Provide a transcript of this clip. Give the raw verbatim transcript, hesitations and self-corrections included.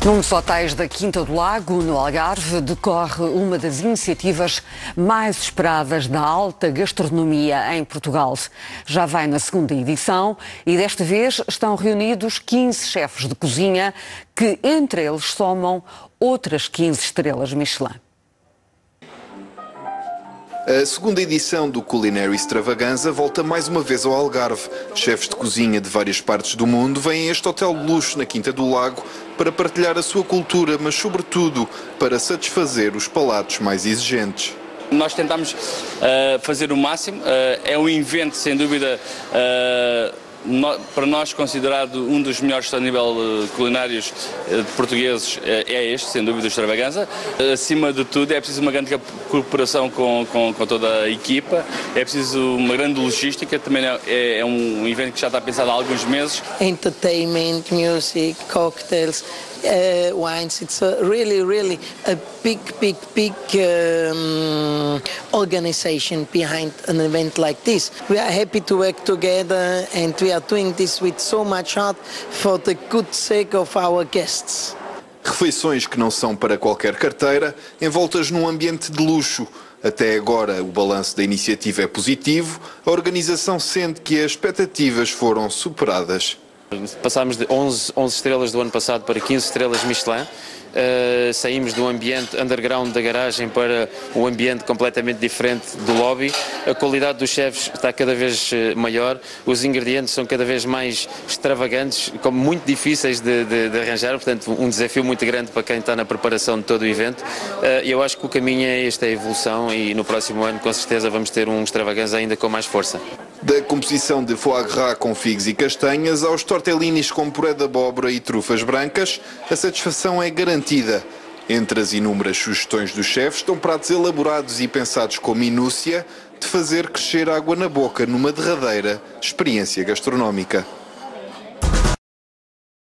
Num dos hotéis da Quinta do Lago, no Algarve, decorre uma das iniciativas mais esperadas da alta gastronomia em Portugal. Já vai na segunda edição e desta vez estão reunidos quinze chefes de cozinha que entre eles somam outras quinze estrelas Michelin. A segunda edição do Culinary Extravaganza volta mais uma vez ao Algarve. Chefes de cozinha de várias partes do mundo vêm a este hotel de luxo na Quinta do Lago para partilhar a sua cultura, mas sobretudo para satisfazer os palatos mais exigentes. Nós tentamos uh, fazer o máximo, uh, é um evento sem dúvida uh, no, para nós considerado um dos melhores a nível uh, culinários uh, portugueses, uh, é este, sem dúvida, o Extravaganza. Uh, acima de tudo é preciso uma grande cooperação com, com, com toda a equipa, é preciso uma grande logística, também é, é um evento que já está pensado há alguns meses. Entertainment, music, cocktails, uh, wines, it's a really, really a big, big, big um, organization behind an event like this. We are happy to work together and we are doing this with so much heart for the good sake of our guests. Refeições que não são para qualquer carteira, envoltas num ambiente de luxo. Até agora o balanço da iniciativa é positivo, a organização sente que as expectativas foram superadas. Passámos de onze, onze estrelas do ano passado para quinze estrelas Michelin. Uh, saímos do ambiente underground da garagem para um ambiente completamente diferente do lobby. A qualidade dos chefes está cada vez maior, os ingredientes são cada vez mais extravagantes, como muito difíceis de, de, de arranjar, portanto um desafio muito grande para quem está na preparação de todo o evento. Uh, eu acho que o caminho é esta, a evolução, e no próximo ano com certeza vamos ter um Extravaganza ainda com mais força. Da composição de foie gras com figos e castanhas aos tortellinis com puré de abóbora e trufas brancas, a satisfação é garantida. Entre as inúmeras sugestões dos chefes estão pratos elaborados e pensados com minúcia de fazer crescer água na boca numa derradeira experiência gastronómica.